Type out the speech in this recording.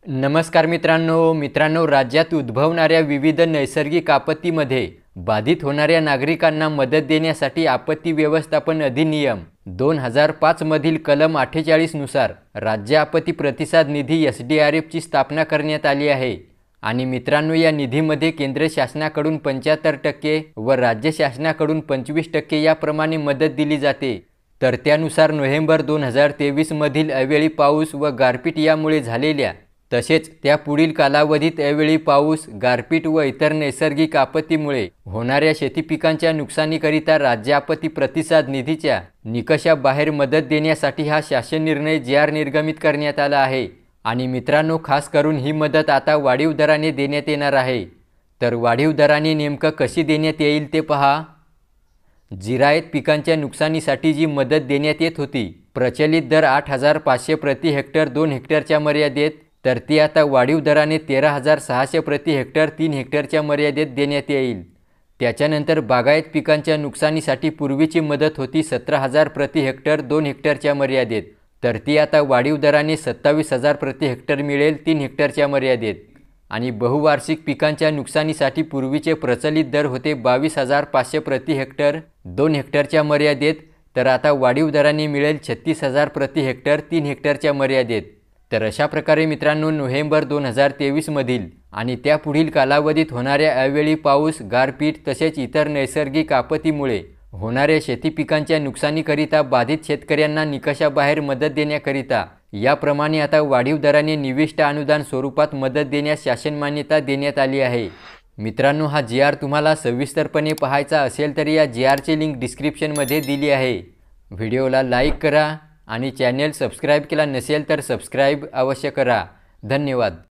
नमस्कार मित्रांनो, राज्यात उद्भवणाऱ्या विविध नैसर्गिक आपत्तीमध्ये बाधित होणाऱ्या नागरिकांना मदत देण्यासाठी आपत्ती व्यवस्थापन अधिनियम 2005 मधील कलम 48 नुसार राज्य आपत्ती प्रतिसाद निधी SDRF ची स्थापना करण्यात आली आहे। आणि मित्रांनो, या निधीमध्ये केंद्र शासनाकडून 75% व राज्य शासनाकडून 25% याप्रमाणे मदत दिली जाते। तर त्यानुसार नोव्हेंबर 2023 मधील अवेळी पाऊस व गारपीट यामुळे झालेल्या तसेच त्या पुढील कालावधीत अवेळी पाऊस, गारपीट व इतर नैसर्गिक आपत्तीमुळे होणाऱ्या शेती पिकांच्या नुकसानीकरिता राज्य आपत्ती प्रतिसाद निधीच्या निकषाबाहेर मदत देण्यासाठी हा शासन निर्णय JR निर्गमित करण्यात आला आहे। आणि मित्रांनो, खास करून ही मदत आता वाढीव दराने देण्यात येणार आहे। तर वाढीव दराने नेमकं कशी देण्यात येईल ते पहा। जिरायत पिकांच्या नुकसानीसाठी जी मदत देण्यात येत होती, प्रचलित दर 8,500 प्रति हेक्टर 2 हेक्टरच्या मर्यादेत, तर ती आता वाढीव दराने 13,600 प्रति हेक्टर 3 हेक्टरच्या मर्यादेत देण्यात येईल। त्याच्यानंतर बागायत पिकांच्या नुकसानीसाठी पूर्वीची मदत होती 17,000 प्रति हेक्टर 2 हेक्टरच्या मर्यादेत, तर ती आता वाढीव दराने 27,000 प्रति हेक्टर मिळेल 3 हेक्टरच्या मर्यादेत। आणि बहुवार्षिक पिकांच्या नुकसानीसाठी पूर्वीचे प्रचलित दर होते 22,500 प्रति हेक्टर 2 हेक्टरच्या मर्यादेत, तर आता वाढीव दराने मिळेल 36,000 प्रति हेक्टर 3 हेक्टरच्या मर्यादेत। तर अशा प्रकारे मित्रांनो, नोव्हेंबर 2023 मधील आणि त्यापुढील कालावधीत होणाऱ्या अवेळी पाऊस, गारपीट तसेच इतर नैसर्गिक आपत्तीमुळे होणाऱ्या शेती पिकांच्या नुकसानीकरिता बाधित शेतकऱ्यांना निकषाबाहेर मदत देण्याकरिता याप्रमाणे आता वाढीव दराने निविष्ट अनुदान स्वरूपात मदत देण्यास शासन मान्यता देण्यात आली आहे। मित्रांनो, हा JR तुम्हाला सविस्तरपणे पाहायचा असेल तर या JRची लिंक डिस्क्रिप्शनमध्ये दिली आहे। व्हिडिओला लाईक करा आणि चॅनल सबस्क्राईब केला नसेल तर सबस्क्राईब अवश्य करा। धन्यवाद।